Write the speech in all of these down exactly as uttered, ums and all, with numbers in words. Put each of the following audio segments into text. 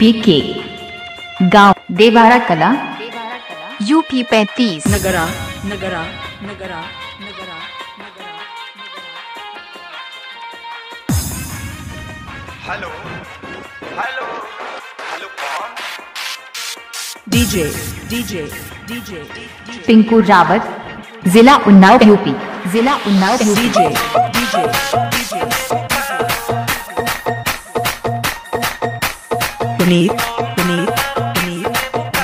पीके गांव देवारा कला यूपी पैंतीस Nagra Nagra Nagra Nagra Nagra hello hello hello कौन? DJ DJ DJ Pinku Rawat जिला उन्नाव यूपी जिला Unnao UP DJ DJ DJ Puneet Puneet Puneet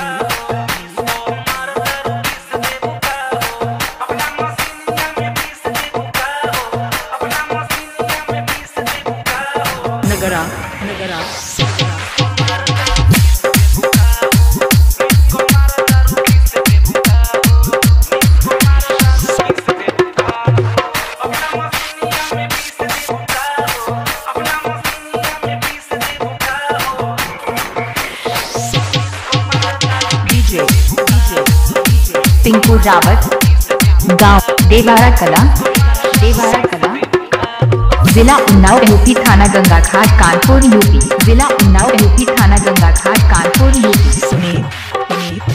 Nagra Nagra Pinku Rawat गांव देवारा कला देवारा कला जिला उन्नाव यूपी थाना गंगा घाट कानपुर यूपी जिला उन्नाव यूपी थाना Ganga Ghat Kanpur UP Puneet Puneet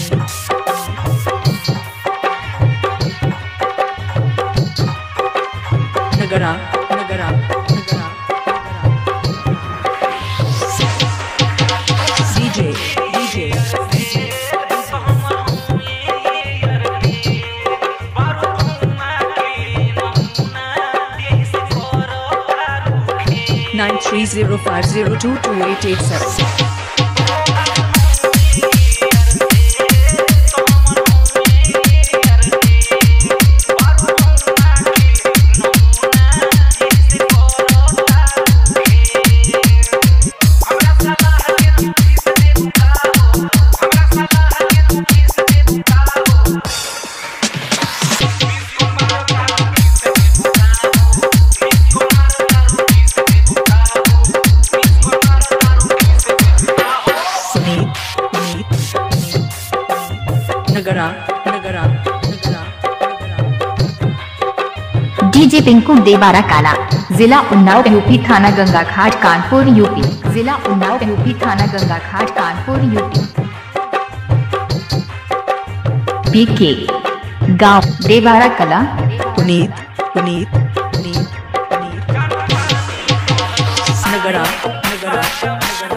Nagra Nagra Nagra DJ DJ nine three zero five zero two two eight eight seven. Nagra Nagra Nagra DJ Pinku Dewara Kala जिला उन्नाव यूपी थाना गंगा घाट कानपुर यूपी जिला उन्नाव यूपी थाना गंगा घाट कानपुर यूपी पीके गांव देवारा कला पुनीत पुनीत पुनीत पुनीत नगरा नगरा नगरा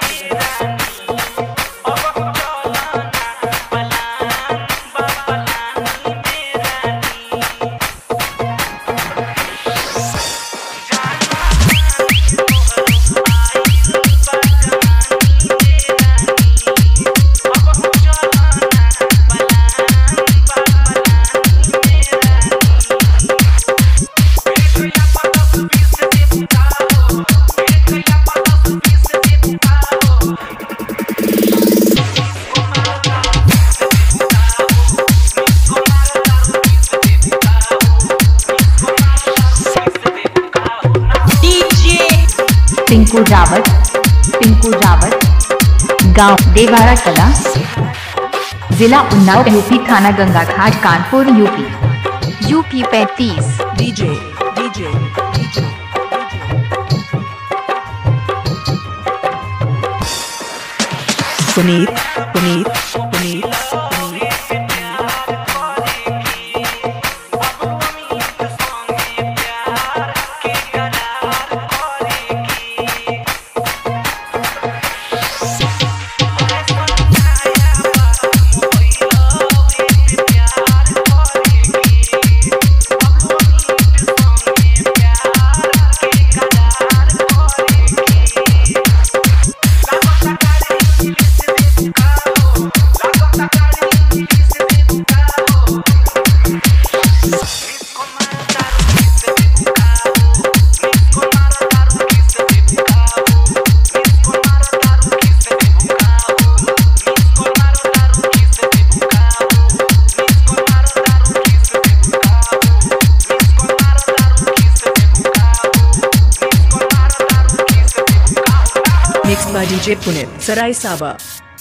पिंकू रावत पिंकू रावत गांव देवारा कला जिला उन्नाव यूपी थाना गंगा घाट कानपुर यूपी यूपी पैंतीस DJ DJ DJ Puneet Puneet Puneet Mixed by D J Punit, Sarai Saba.